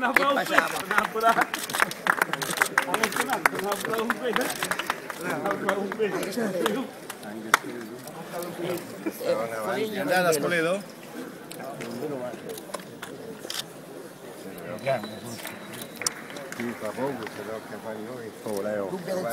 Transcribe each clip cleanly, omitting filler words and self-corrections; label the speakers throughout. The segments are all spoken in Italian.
Speaker 1: Andate a Spoleto?
Speaker 2: Sì, fa poco, se no che fai noi.
Speaker 1: Oh, Leo.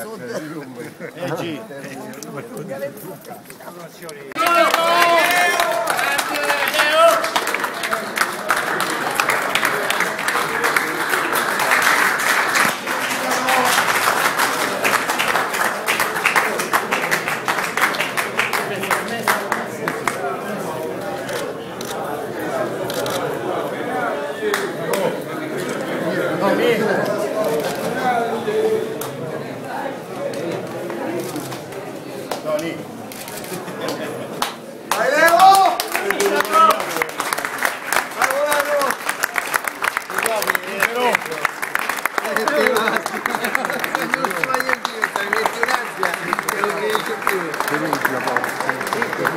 Speaker 3: Vai Leo! Vai volando! Non si fa niente, stai metti un'ansia, che non riesce più.